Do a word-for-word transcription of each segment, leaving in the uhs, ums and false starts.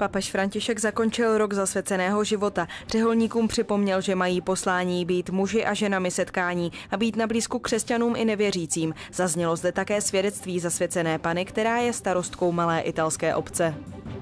Papež František zakončil rok zasvěceného života. Řeholníkům připomněl, že mají poslání být muži a ženami setkání a být na blízku křesťanům i nevěřícím. Zaznělo zde také svědectví zasvěcené Panny, která je starostkou malé italské obce.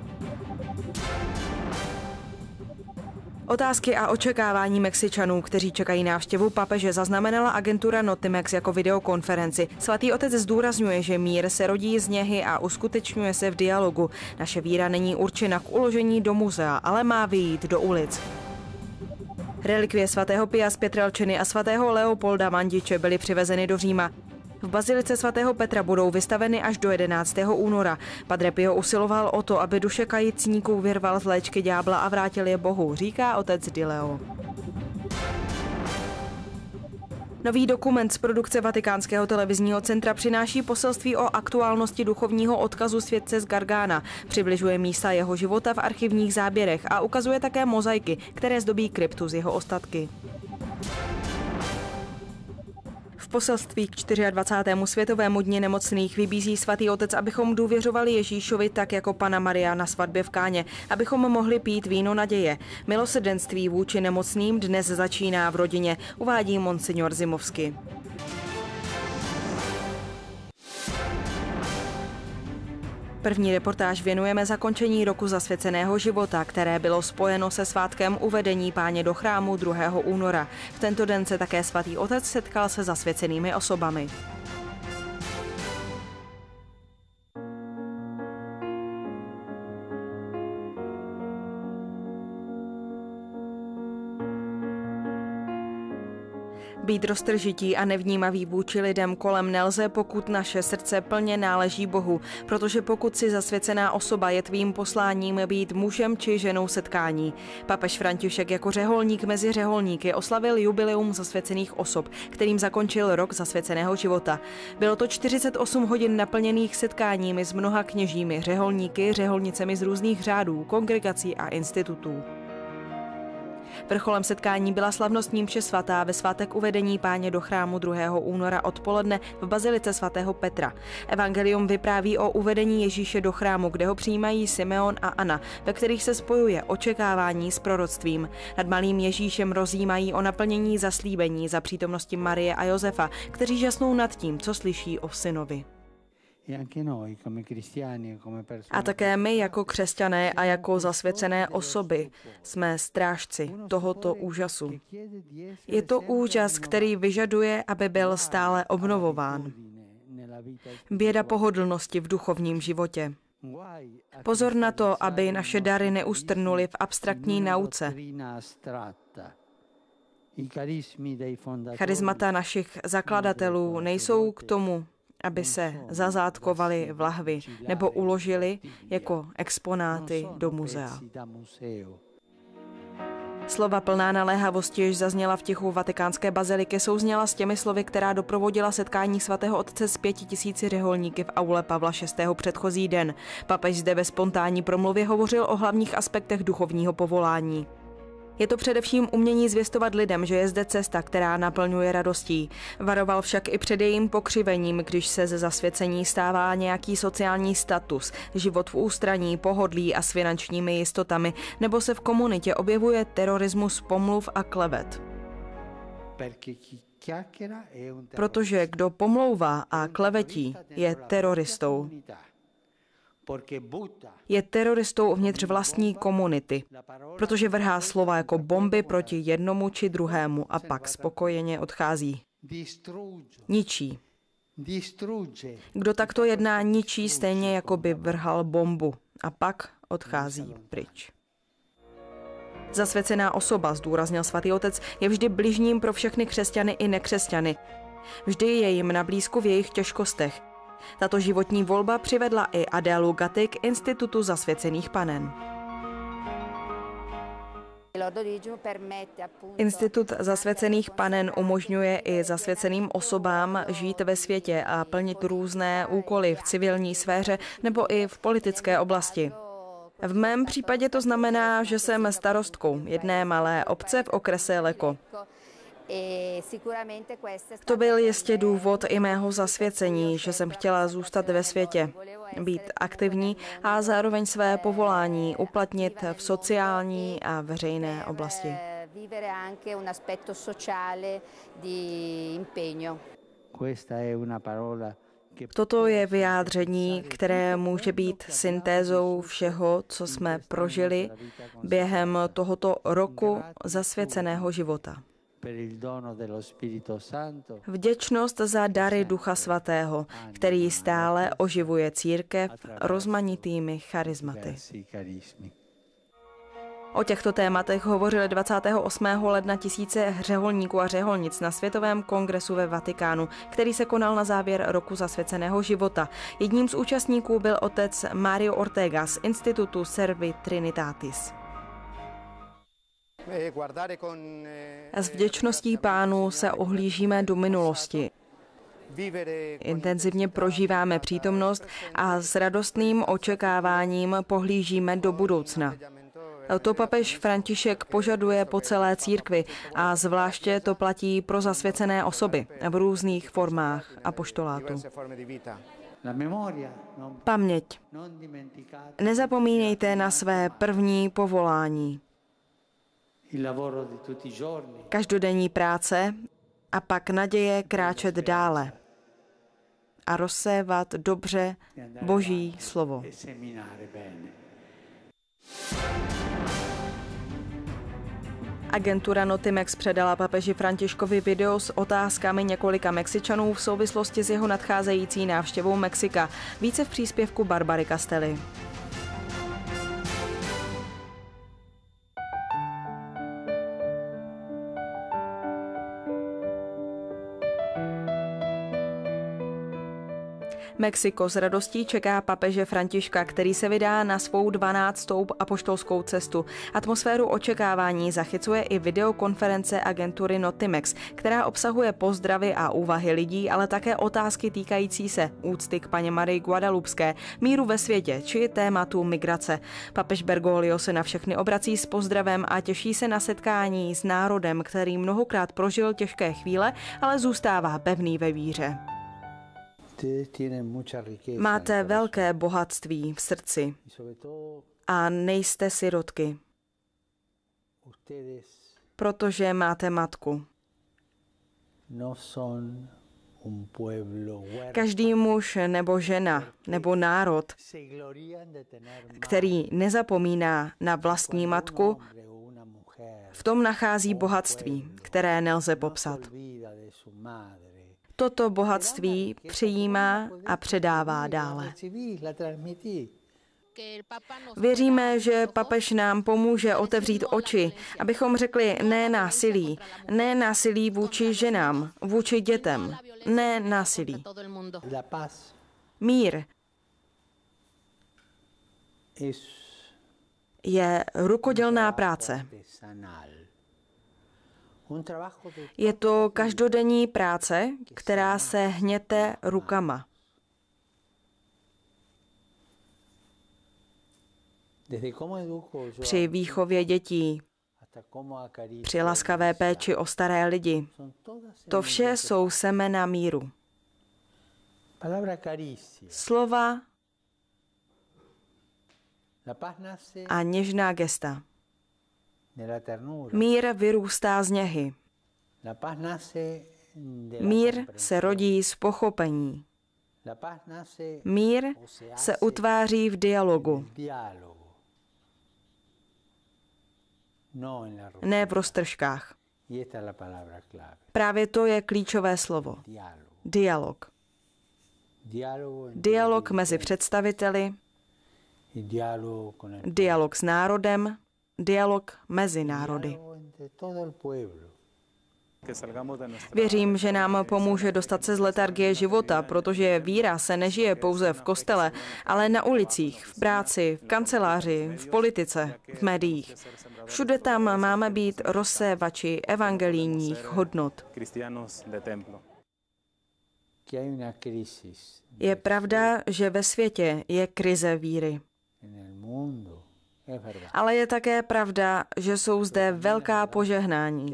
Otázky a očekávání Mexičanů, kteří čekají návštěvu papeže, zaznamenala agentura Notimex jako videokonferenci. Svatý otec zdůrazňuje, že mír se rodí z něhy a uskutečňuje se v dialogu. Naše víra není určena k uložení do muzea, ale má vyjít do ulic. Relikvie svatého Pia z Pietrelciny a svatého Leopolda Mandiče byly přivezeny do Říma. V bazilice svatého Petra budou vystaveny až do jedenáctého února. Padre Pio usiloval o to, aby duše kajícníků vyrval z léčky ďábla a vrátil je Bohu, říká otec Di Leo. Nový dokument z produkce Vatikánského televizního centra přináší poselství o aktuálnosti duchovního odkazu světce z Gargána, přibližuje místa jeho života v archivních záběrech a ukazuje také mozaiky, které zdobí kryptu z jeho ostatky. V poselství k dvacátému čtvrtému světovému dni nemocných vybízí svatý otec, abychom důvěřovali Ježíšovi tak jako Panna Maria na svatbě v Káně, abychom mohli pít víno naděje. Milosrdenství vůči nemocným dnes začíná v rodině, uvádí monsignor Zimovsky. První reportáž věnujeme zakončení roku zasvěceného života, které bylo spojeno se svátkem uvedení Páně do chrámu druhého února. V tento den se také svatý otec setkal se zasvěcenými osobami. Být roztržití a nevnímavý vůči lidem kolem nelze, pokud naše srdce plně náleží Bohu, protože pokud si zasvěcená osoba je tvým posláním být mužem či ženou setkání. Papež František jako řeholník mezi řeholníky oslavil jubileum zasvěcených osob, kterým zakončil rok zasvěceného života. Bylo to čtyřicet osm hodin naplněných setkáními s mnoha kněžími, řeholníky, řeholnicemi z různých řádů, kongregací a institutů. Vrcholem setkání byla slavnostní mše svatá ve svátek uvedení Páně do chrámu druhého února odpoledne v bazilice svatého Petra. Evangelium vypráví o uvedení Ježíše do chrámu, kde ho přijímají Simeon a Anna, ve kterých se spojuje očekávání s proroctvím. Nad malým Ježíšem rozjímají o naplnění zaslíbení za přítomnosti Marie a Josefa, kteří žasnou nad tím, co slyší o synovi. A také my jako křesťané a jako zasvěcené osoby jsme strážci tohoto úžasu. Je to úžas, který vyžaduje, aby byl stále obnovován. Běda pohodlnosti v duchovním životě. Pozor na to, aby naše dary neustrnuly v abstraktní nauce. Charismata našich zakladatelů nejsou k tomu, aby se zazátkovali v lahvi nebo uložili jako exponáty do muzea. Slova plná naléhavosti, jež zazněla v tichu vatikánské baziliky, souzněla s těmi slovy, která doprovodila setkání svatého otce s pěti tisíci řeholníky v aule Pavla šestého předchozí den. Papež zde ve spontánní promluvě hovořil o hlavních aspektech duchovního povolání. Je to především umění zvěstovat lidem, že je zde cesta, která naplňuje radostí. Varoval však i před jejím pokřivením, když se ze zasvěcení stává nějaký sociální status, život v ústraní, pohodlí a s finančními jistotami, nebo se v komunitě objevuje terorismus pomluv a klevet. Protože kdo pomlouvá a klevetí, je teroristou. Je teroristou uvnitř vlastní komunity, protože vrhá slova jako bomby proti jednomu či druhému a pak spokojeně odchází. Ničí. Kdo takto jedná, ničí stejně, jako by vrhal bombu a pak odchází pryč. Zasvěcená osoba, zdůraznil svatý otec, je vždy bližním pro všechny křesťany i nekřesťany. Vždy je jim na blízku v jejich těžkostech. Tato životní volba přivedla i Adélu Gatti k Institutu zasvěcených panen. Institut zasvěcených panen umožňuje i zasvěceným osobám žít ve světě a plnit různé úkoly v civilní sféře nebo i v politické oblasti. V mém případě to znamená, že jsem starostkou jedné malé obce v okrese Lecco. To byl jistě důvod i mého zasvěcení, že jsem chtěla zůstat ve světě, být aktivní a zároveň své povolání uplatnit v sociální a veřejné oblasti. Toto je vyjádření, které může být syntézou všeho, co jsme prožili během tohoto roku zasvěceného života. Vděčnost za dary Ducha Svatého, který stále oživuje církev rozmanitými charizmaty. O těchto tématech hovořili dvacátého osmého ledna tisíce řeholníků a řeholnic na Světovém kongresu ve Vatikánu, který se konal na závěr roku zasvěceného života. Jedním z účastníků byl otec Mario Ortega z Institutu Servi Trinitatis. S vděčností Pánu se ohlížíme do minulosti. Intenzivně prožíváme přítomnost a s radostným očekáváním pohlížíme do budoucna. To papež František požaduje po celé církvi a zvláště to platí pro zasvěcené osoby v různých formách apoštolátu. Paměť. Nezapomínejte na své první povolání. Každodenní práce a pak naděje kráčet dále a rozsévat dobře Boží slovo. Agentura Notimex předala papeži Františkovi video s otázkami několika Mexičanů v souvislosti s jeho nadcházející návštěvou Mexika. Více v příspěvku Barbary Castelli. Mexiko s radostí čeká papeže Františka, který se vydá na svou dvanáctou apoštolskou cestu. Atmosféru očekávání zachycuje i videokonference agentury Notimex, která obsahuje pozdravy a úvahy lidí, ale také otázky týkající se úcty k Panně Marii Guadalupské, míru ve světě či tématu migrace. Papež Bergoglio se na všechny obrací s pozdravem a těší se na setkání s národem, který mnohokrát prožil těžké chvíle, ale zůstává pevný ve víře. Máte velké bohatství v srdci a nejste sirotky, protože máte matku. Každý muž nebo žena nebo národ, který nezapomíná na vlastní matku, v tom nachází bohatství, které nelze popsat. Toto bohatství přijímá a předává dále. Věříme, že papež nám pomůže otevřít oči, abychom řekli ne násilí, ne násilí vůči ženám, vůči dětem, ne násilí. Mír je rukodělná práce. Je to každodenní práce, která se hněte rukama. Při výchově dětí, při laskavé péči o staré lidi. To vše jsou semena míru. Slova a něžná gesta. Mír vyrůstá z něhy. Mír se rodí z pochopení. Mír se utváří v dialogu. Ne v roztržkách. Právě to je klíčové slovo. Dialog. Dialog mezi představiteli, dialog s národem, dialog mezi národy. Věřím, že nám pomůže dostat se z letargie života, protože víra se nežije pouze v kostele, ale na ulicích, v práci, v kanceláři, v politice, v médiích. Všude tam máme být rozsévači evangelijních hodnot. Je pravda, že ve světě je krize víry. Ale je také pravda, že jsou zde velká požehnání.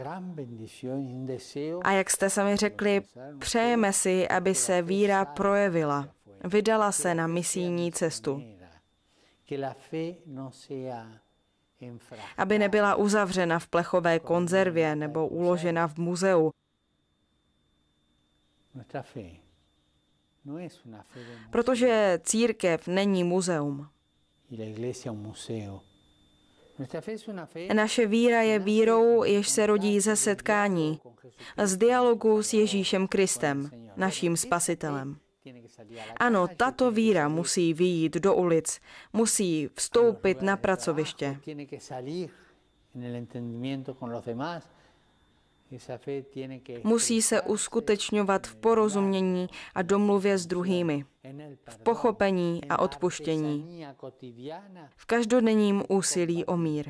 A jak jste sami řekli, přejeme si, aby se víra projevila, vydala se na misijní cestu. Aby nebyla uzavřena v plechové konzervě nebo uložena v muzeu. Protože církev není muzeum. Naše víra je vírou, jež se rodí ze setkání, z dialogu s Ježíšem Kristem, naším spasitelem. Ano, tato víra musí vyjít do ulic, musí vstoupit na pracoviště. Musí se uskutečňovat v porozumění a domluvě s druhými, v pochopení a odpuštění, v každodenním úsilí o mír.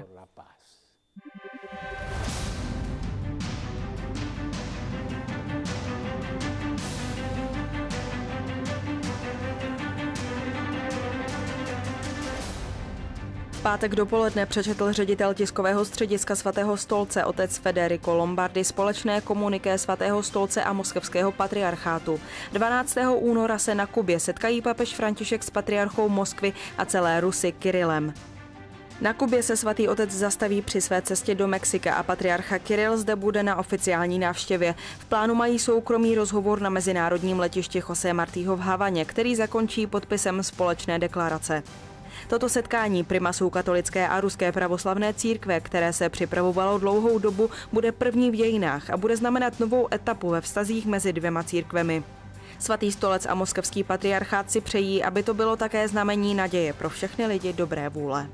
V pátek dopoledne přečetl ředitel tiskového střediska Svatého stolce otec Federico Lombardi společné komuniké Svatého stolce a moskevského patriarchátu. dvanáctého února se na Kubě setkají papež František s patriarchou Moskvy a celé Rusy Kirillem. Na Kubě se svatý otec zastaví při své cestě do Mexika a patriarcha Kirill zde bude na oficiální návštěvě. V plánu mají soukromý rozhovor na mezinárodním letišti José Martího v Havaně, který zakončí podpisem společné deklarace. Toto setkání primasů katolické a ruské pravoslavné církve, které se připravovalo dlouhou dobu, bude první v dějinách a bude znamenat novou etapu ve vztazích mezi dvěma církvemi. Svatý stolec a moskevský patriarchát si přejí, aby to bylo také znamení naděje pro všechny lidi dobré vůle.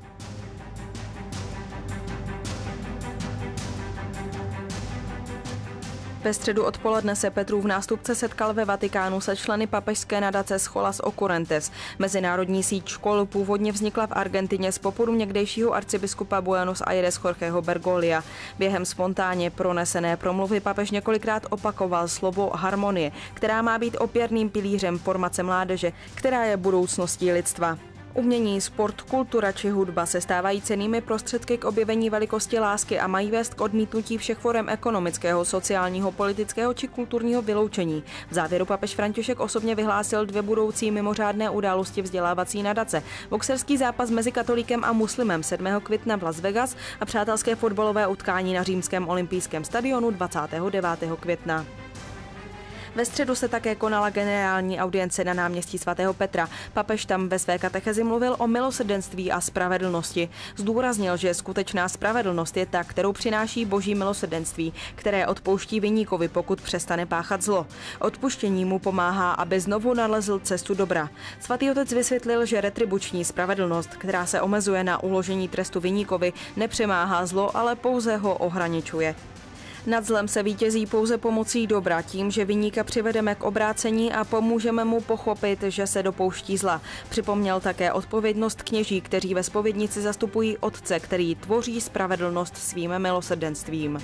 Ve středu odpoledne se Petrův nástupce setkal ve Vatikánu se členy papežské nadace Scholas Occurrentes. Mezinárodní síť škol původně vznikla v Argentině z popudu někdejšího arcibiskupa Buenos Aires Jorgeho Bergoglio. Během spontánně pronesené promluvy papež několikrát opakoval slovo harmonie, která má být opěrným pilířem formace mládeže, která je budoucností lidstva. Umění, sport, kultura či hudba se stávají cennými prostředky k objevení velikosti lásky a mají vést k odmítnutí všech forem ekonomického, sociálního, politického či kulturního vyloučení. V závěru papež František osobně vyhlásil dvě budoucí mimořádné události vzdělávací nadace. Boxerský zápas mezi katolíkem a muslimem sedmého května v Las Vegas a přátelské fotbalové utkání na římském olympijském stadionu dvacátého devátého května. Ve středu se také konala generální audience na náměstí svatého Petra. Papež tam ve své katechezi mluvil o milosrdenství a spravedlnosti. Zdůraznil, že skutečná spravedlnost je ta, kterou přináší boží milosrdenství, které odpouští viníkovi, pokud přestane páchat zlo. Odpuštění mu pomáhá, aby znovu nalezl cestu dobra. Svatý otec vysvětlil, že retribuční spravedlnost, která se omezuje na uložení trestu viníkovi, nepřemáhá zlo, ale pouze ho ohraničuje. Nad zlem se vítězí pouze pomocí dobra, tím, že viníka přivedeme k obrácení a pomůžeme mu pochopit, že se dopouští zla. Připomněl také odpovědnost kněží, kteří ve zpovědnici zastupují Otce, který tvoří spravedlnost svým milosrdenstvím.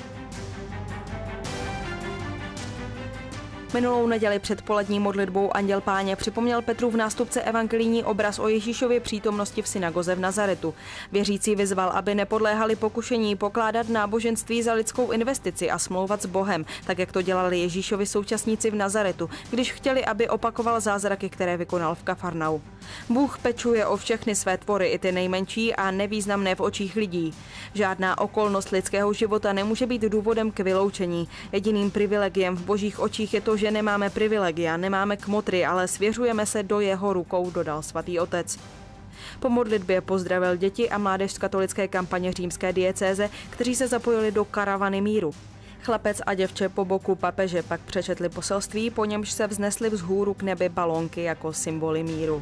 Minulou neděli před polední modlitbou Anděl Páně připomněl Petrův nástupce evangelijní obraz o Ježíšově přítomnosti v synagoze v Nazaretu. Věřící vyzval, aby nepodléhali pokušení pokládat náboženství za lidskou investici a smlouvat s Bohem, tak jak to dělali Ježíšovi současníci v Nazaretu, když chtěli, aby opakoval zázraky, které vykonal v Kafarnau. Bůh pečuje o všechny své tvory, i ty nejmenší a nevýznamné v očích lidí. Žádná okolnost lidského života nemůže být důvodem k vyloučení. Jediným privilegiem v božích očích je to, že nemáme privilegia, nemáme kmotry, ale svěřujeme se do jeho rukou, dodal svatý otec. Po modlitbě pozdravil děti a mládež z katolické kampaně římské diecéze, kteří se zapojili do karavany míru. Chlapec a děvče po boku papeže pak přečetli poselství, po němž se vznesly vzhůru k nebi balónky jako symboly míru.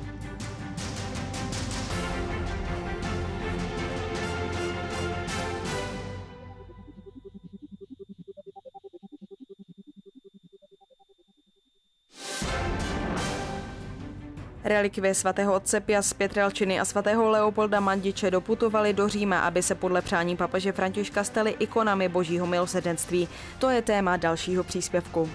Relikvie svatého otce Pia z Pětrelčiny a svatého Leopolda Mandiče doputovali do Říma, aby se podle přání papeže Františka staly ikonami božího milosrdenství. To je téma dalšího příspěvku.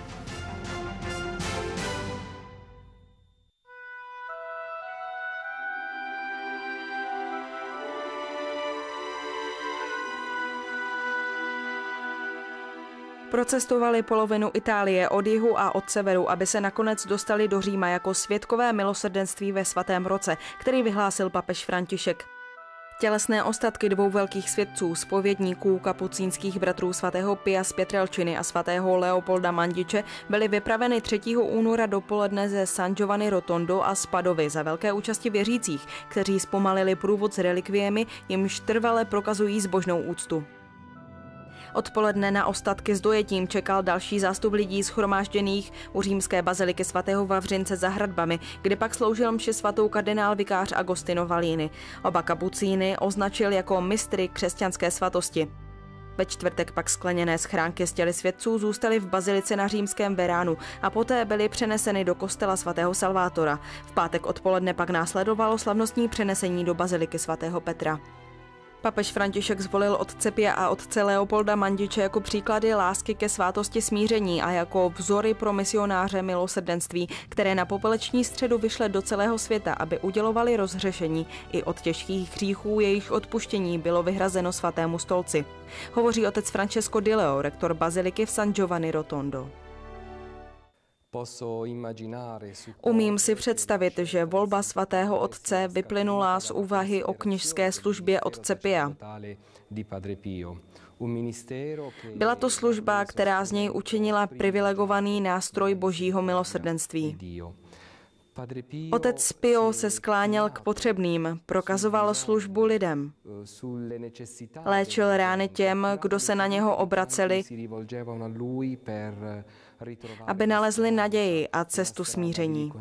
Procestovali polovinu Itálie od jihu a od severu, aby se nakonec dostali do Říma jako svědkové milosrdenství ve svatém roce, který vyhlásil papež František. Tělesné ostatky dvou velkých svědců, zpovědníků kapucínských bratrů svatého Pia z Pietrelciny a svatého Leopolda Mandiče, byly vypraveny třetího února dopoledne ze San Giovanni Rotondo a z Padovy za velké účasti věřících, kteří zpomalili průvod s relikviemi, jimž trvale prokazují zbožnou úctu. Odpoledne na ostatky s dojetím čekal další zástup lidí shromážděných u římské baziliky svatého Vavřince za hradbami, kde pak sloužil mši svatou kardinál vikář Agostino Valini. Oba kapucíny označil jako mistry křesťanské svatosti. Ve čtvrtek pak skleněné schránky s těly svědců zůstaly v bazilice na římském Veránu a poté byly přeneseny do kostela svatého Salvátora. V pátek odpoledne pak následovalo slavnostní přenesení do baziliky svatého Petra. Papež František zvolil otce Pia a otce Leopolda Mandiče jako příklady lásky ke svátosti smíření a jako vzory pro misionáře milosrdenství, které na popeleční středu vyšle do celého světa, aby udělovali rozhřešení i od těžkých hříchů, jejich odpuštění bylo vyhrazeno svatému stolci. Hovoří otec Francesco Di Leo, rektor baziliky v San Giovanni Rotondo. Umím si představit, že volba svatého otce vyplynula z úvahy o kněžské službě otce Pia. Byla to služba, která z něj učinila privilegovaný nástroj božího milosrdenství. Otec Pio se skláněl k potřebným, prokazoval službu lidem. Léčil rány těm, kdo se na něho obraceli, aby nalezli naději a cestu smíření.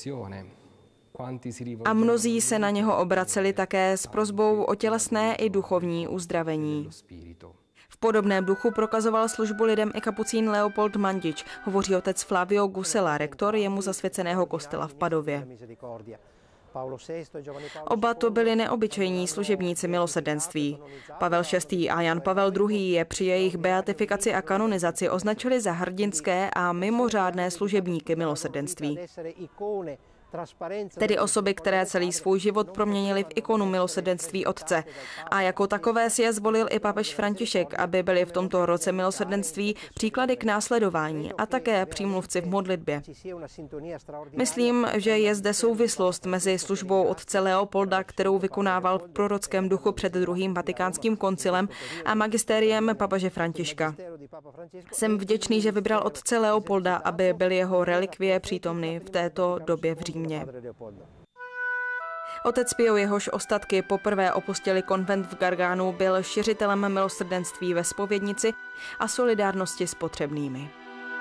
A mnozí se na něho obraceli také s prosbou o tělesné i duchovní uzdravení. V podobném duchu prokazoval službu lidem i kapucín Leopold Mandič, hovoří otec Flavio Gusella, rektor jemu zasvěceného kostela v Padově. Oba to byli neobyčejní služebníci milosrdenství. Pavel šestý a Jan Pavel druhý je při jejich beatifikaci a kanonizaci označili za hrdinské a mimořádné služebníky milosrdenství. Tedy osoby, které celý svůj život proměnili v ikonu milosrdenství Otce. A jako takové si je zvolil i papež František, aby byli v tomto roce milosrdenství příklady k následování a také přímluvci v modlitbě. Myslím, že je zde souvislost mezi službou otce Leopolda, kterou vykonával v prorockém duchu před druhým vatikánským koncilem, a magistériem papeže Františka. Jsem vděčný, že vybral otce Leopolda, aby byly jeho relikvie přítomny v této době v Římě. Otec Pio, jehož ostatky poprvé opustili konvent v Gargánu, byl šiřitelem milosrdenství ve zpovědnici a solidárnosti s potřebnými.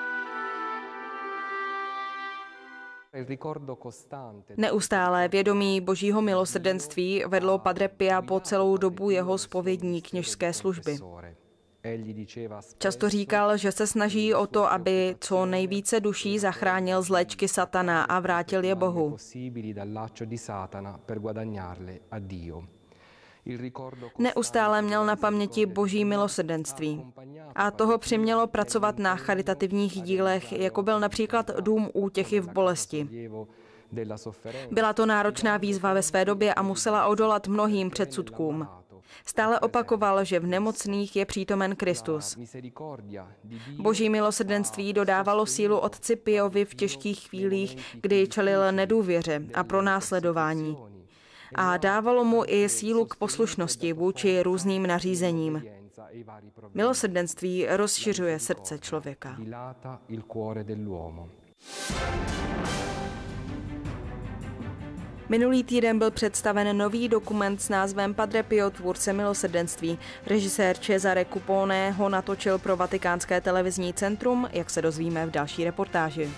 Neustálé vědomí božího milosrdenství vedlo Padre Pia po celou dobu jeho zpovědní kněžské služby. Často říkal, že se snaží o to, aby co nejvíce duší zachránil z léčky satana a vrátil je Bohu. Neustále měl na paměti boží milosrdenství. A toho přimělo pracovat na charitativních dílech, jako byl například Dům útěchy v bolesti. Byla to náročná výzva ve své době a musela odolat mnohým předsudkům. Stále opakoval, že v nemocných je přítomen Kristus. Boží milosrdenství dodávalo sílu otci Piovi v těžkých chvílích, kdy čelil nedůvěře a pronásledování. A dávalo mu i sílu k poslušnosti vůči různým nařízením. Milosrdenství rozšiřuje srdce člověka. Minulý týden byl představen nový dokument s názvem Padre Pio, tvůrce milosrdenství. Režisér Cesare Cupone ho natočil pro Vatikánské televizní centrum, jak se dozvíme v další reportáži.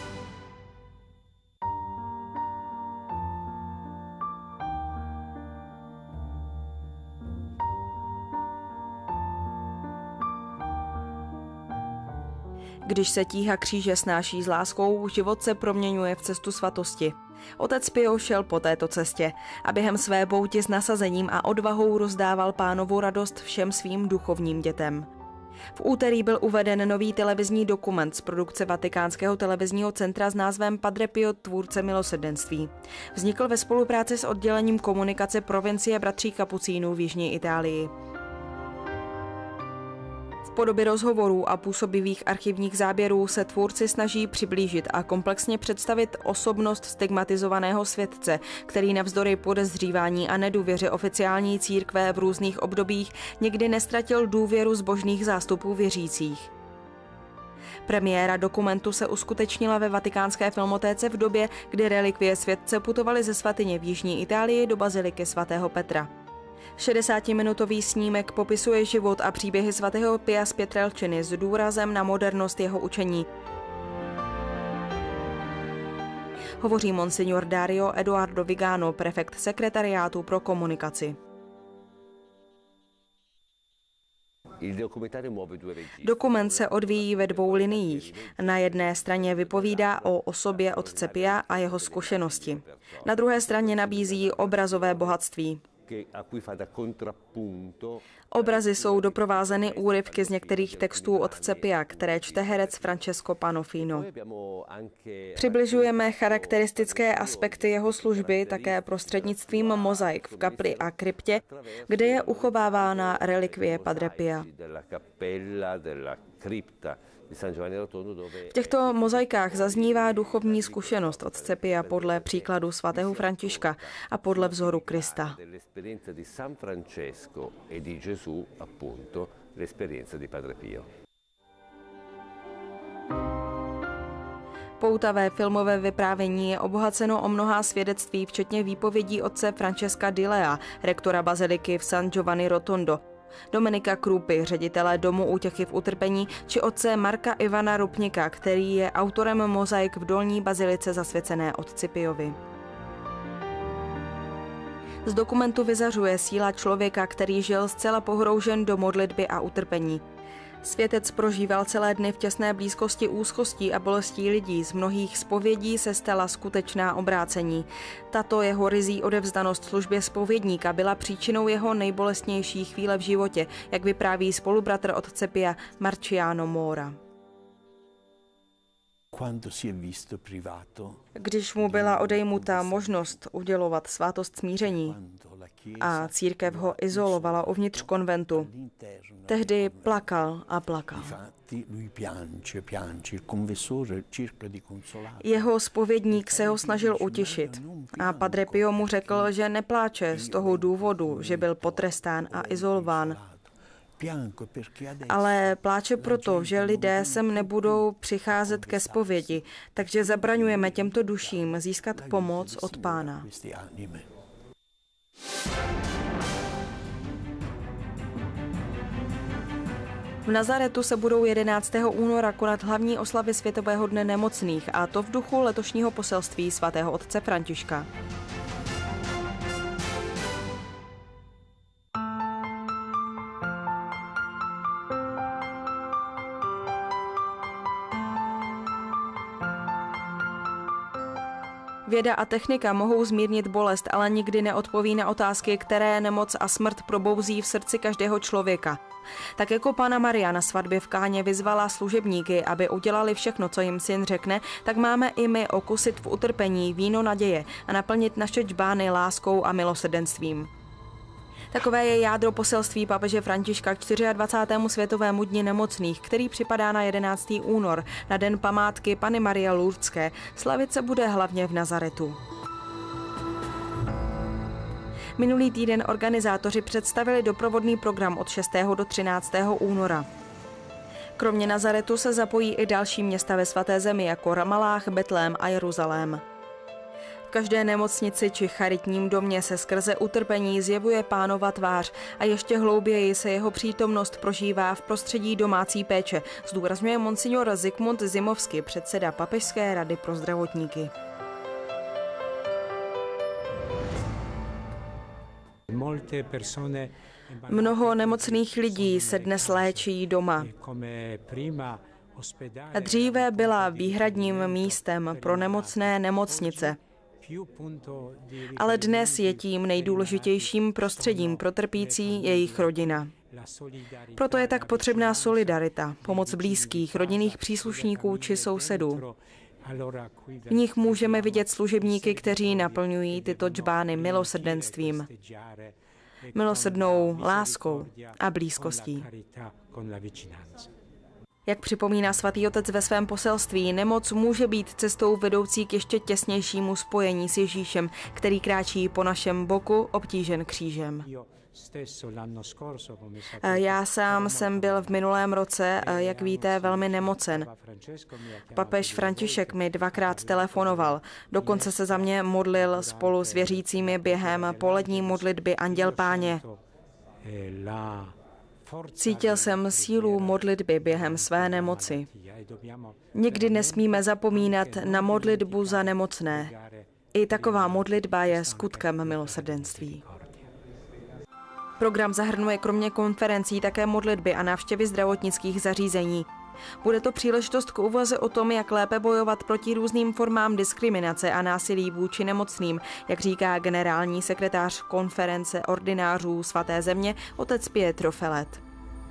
Když se tíha kříže snáší s láskou, život se proměňuje v cestu svatosti. Otec Pio šel po této cestě a během své pouti s nasazením a odvahou rozdával Pánovu radost všem svým duchovním dětem. V úterý byl uveden nový televizní dokument z produkce Vatikánského televizního centra s názvem Padre Pio, tvůrce milosrdenství. Vznikl ve spolupráci s oddělením komunikace provincie bratří kapucínů v jižní Itálii. V V podobě rozhovorů a působivých archivních záběrů se tvůrci snaží přiblížit a komplexně představit osobnost stigmatizovaného světce, který navzdory podezřívání a nedůvěře oficiální církve v různých obdobích někdy nestratil důvěru zbožných zástupů věřících. Premiéra dokumentu se uskutečnila ve Vatikánské filmotéce v době, kdy relikvie světce putovaly ze svatyně v jižní Itálii do baziliky svatého Petra. šedesátiminutový snímek popisuje život a příběhy svatého Pia z Pietrelciny s důrazem na modernost jeho učení. Hovoří monsignor Dario Eduardo Vigano, prefekt sekretariátu pro komunikaci. Dokument se odvíjí ve dvou liniích. Na jedné straně vypovídá o osobě otce Pia a jeho zkušenosti. Na druhé straně nabízí obrazové bohatství. Obrazy jsou doprovázeny úryvky z některých textů otce Pia, které čte herec Francesco Panofino. Přibližujeme charakteristické aspekty jeho služby také prostřednictvím mozaik v kapli a kryptě, kde je uchovávána relikvie Padre Pia. V těchto mozaikách zaznívá duchovní zkušenost otce Pia podle příkladu svatého Františka a podle vzoru Krista. Poutavé filmové vyprávění je obohaceno o mnohá svědectví, včetně výpovědí otce Francesca Di Lea, rektora baziliky v San Giovanni Rotondo, Dominika Krupy, ředitele Domu útěchy v utrpení, či otce Marka Ivana Rupnika, který je autorem mozaik v dolní bazilice zasvěcené otci Piovi. Z dokumentu vyzařuje síla člověka, který žil zcela pohroužen do modlitby a utrpení. Světec prožíval celé dny v těsné blízkosti úzkostí a bolestí lidí, z mnohých zpovědí se stala skutečná obrácení. Tato jeho ryzí odevzdanost službě zpovědníka byla příčinou jeho nejbolestnější chvíle v životě, jak vypráví spolubratr otce Pia Marciano Mora. Když mu byla odejmuta možnost udělovat svátost smíření a církev ho izolovala uvnitř konventu, tehdy plakal a plakal. Jeho zpovědník se ho snažil utěšit a Padre Pio mu řekl, že nepláče z toho důvodu, že byl potrestán a izolován, ale pláče proto, že lidé sem nebudou přicházet ke zpovědi, takže zabraňujeme těmto duším získat pomoc od Pána. V Nazaretu se budou jedenáctého února konat hlavní oslavy Světového dne nemocných, a to v duchu letošního poselství svatého otce Františka. Věda a technika mohou zmírnit bolest, ale nikdy neodpoví na otázky, které nemoc a smrt probouzí v srdci každého člověka. Tak jako Panna Maria na svatbě v Káně vyzvala služebníky, aby udělali všechno, co jim syn řekne, tak máme i my okusit v utrpení víno naděje a naplnit naše džbány láskou a milosrdenstvím. Takové je jádro poselství papeže Františka k dvacátému čtvrtému světovému dni nemocných, který připadá na jedenáctého února, na den památky Panny Marie Lourdské. Slavit se bude hlavně v Nazaretu. Minulý týden organizátoři představili doprovodný program od šestého do třináctého února. Kromě Nazaretu se zapojí i další města ve svaté zemi, jako Ramalách, Betlém a Jeruzalém. V každé nemocnici či charitním domě se skrze utrpení zjevuje Pánova tvář a ještě hlouběji se jeho přítomnost prožívá v prostředí domácí péče, zdůrazňuje monsignor Zikmund Zimovský, předseda Papežské rady pro zdravotníky. Mnoho nemocných lidí se dnes léčí doma. Dříve byla výhradním místem pro nemocné nemocnice, ale dnes je tím nejdůležitějším prostředím pro trpící jejich rodina. Proto je tak potřebná solidarita, pomoc blízkých, rodinných příslušníků či sousedů. V nich můžeme vidět služebníky, kteří naplňují tyto džbány milosrdenstvím, milosrdnou láskou a blízkostí. Jak připomíná svatý otec ve svém poselství, nemoc může být cestou vedoucí k ještě těsnějšímu spojení s Ježíšem, který kráčí po našem boku, obtížen křížem. Já sám jsem byl v minulém roce, jak víte, velmi nemocen. Papež František mi dvakrát telefonoval, dokonce se za mě modlil spolu s věřícími během polední modlitby Anděl Páně. Cítil jsem sílu modlitby během své nemoci. Nikdy nesmíme zapomínat na modlitbu za nemocné. I taková modlitba je skutkem milosrdenství. Program zahrnuje kromě konferencí také modlitby a návštěvy zdravotnických zařízení. Bude to příležitost k úvaze o tom, jak lépe bojovat proti různým formám diskriminace a násilí vůči nemocným, jak říká generální sekretář konference ordinářů Svaté země otec Pietro Felet.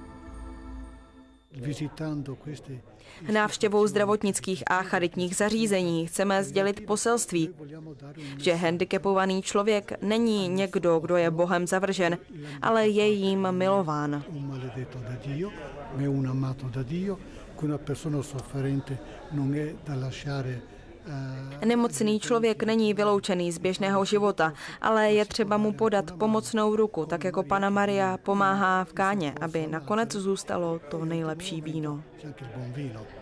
Návštěvou zdravotnických a charitních zařízení chceme sdělit poselství, že handicapovaný člověk není někdo, kdo je Bohem zavržen, ale je jím milován. Nemocný člověk není vyloučený z běžného života, ale je třeba mu podat pomocnou ruku, tak jako Panna Maria pomáhá v Káně, aby nakonec zůstalo to nejlepší víno.